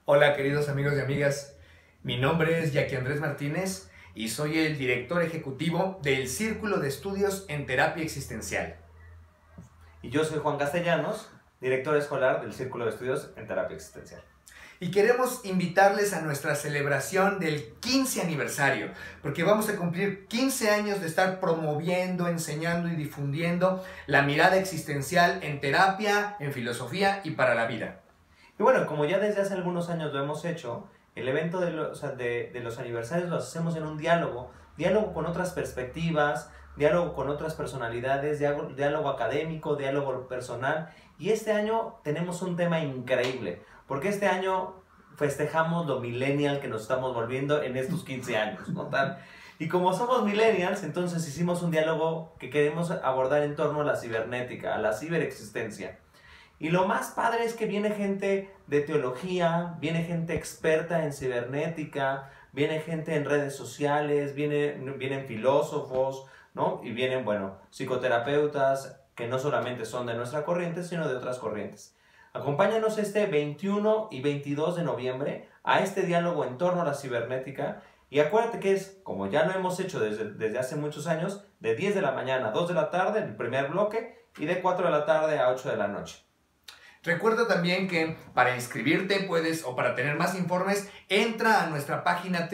Hola queridos amigos y amigas, mi nombre es Jackie Andrés Martínez y soy el director ejecutivo del Círculo de Estudios en Terapia Existencial. Y yo soy Juan Castellanos, director escolar del Círculo de Estudios en Terapia Existencial. Y queremos invitarles a nuestra celebración del 15 aniversario, porque vamos a cumplir 15 años de estar promoviendo, enseñando y difundiendo la mirada existencial en terapia, en filosofía y para la vida. Y bueno, como ya desde hace algunos años lo hemos hecho, el evento de los aniversarios lo hacemos en un diálogo con otras perspectivas, diálogo con otras personalidades, diálogo académico, diálogo personal. Y este año tenemos un tema increíble, porque este año festejamos lo millennial que nos estamos volviendo en estos 15 años, ¿no? Y como somos millennials, entonces hicimos un diálogo que queremos abordar en torno a la cibernética, a la ciberexistencia. Y lo más padre es que viene gente de teología, viene gente experta en cibernética, viene gente en redes sociales, vienen filósofos, ¿no? Y vienen, bueno, psicoterapeutas que no solamente son de nuestra corriente, sino de otras corrientes. Acompáñanos este 21 y 22 de noviembre a este diálogo en torno a la cibernética. Y acuérdate que es, como ya lo hemos hecho desde hace muchos años, de 10 de la mañana a 2 de la tarde, el primer bloque, y de 4 de la tarde a 8 de la noche. Recuerda también que para inscribirte o para tener más informes, entra a nuestra página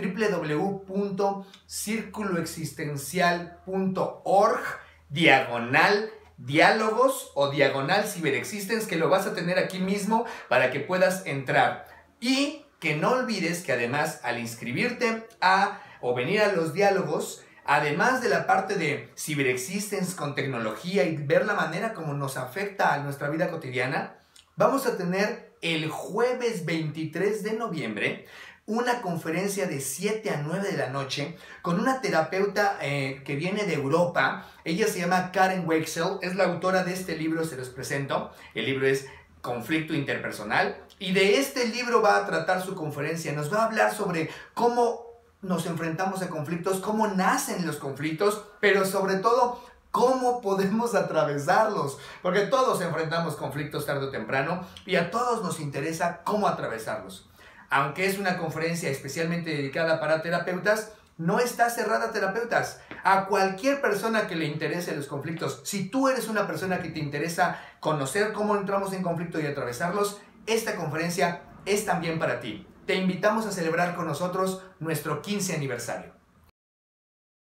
www.circuloexistencial.org/diálogos o /ciberexistence, que lo vas a tener aquí mismo para que puedas entrar. Y que no olvides que además al inscribirte o venir a los diálogos, además de la parte de ciberexistence con tecnología y ver la manera como nos afecta a nuestra vida cotidiana, vamos a tener el jueves 23 de noviembre una conferencia de 7 a 9 de la noche con una terapeuta que viene de Europa. Ella se llama Karen Weichsel, es la autora de este libro, se los presento. El libro es Conflicto Interpersonal y de este libro va a tratar su conferencia. Nos va a hablar sobre cómo nos enfrentamos a conflictos, cómo nacen los conflictos, pero sobre todo cómo podemos atravesarlos, porque todos enfrentamos conflictos tarde o temprano y a todos nos interesa cómo atravesarlos. Aunque es una conferencia especialmente dedicada para terapeutas, no está cerrada a terapeutas. A cualquier persona que le interese los conflictos, si tú eres una persona que te interesa conocer cómo entramos en conflicto y atravesarlos, esta conferencia es también para ti. Te invitamos a celebrar con nosotros nuestro 15 aniversario.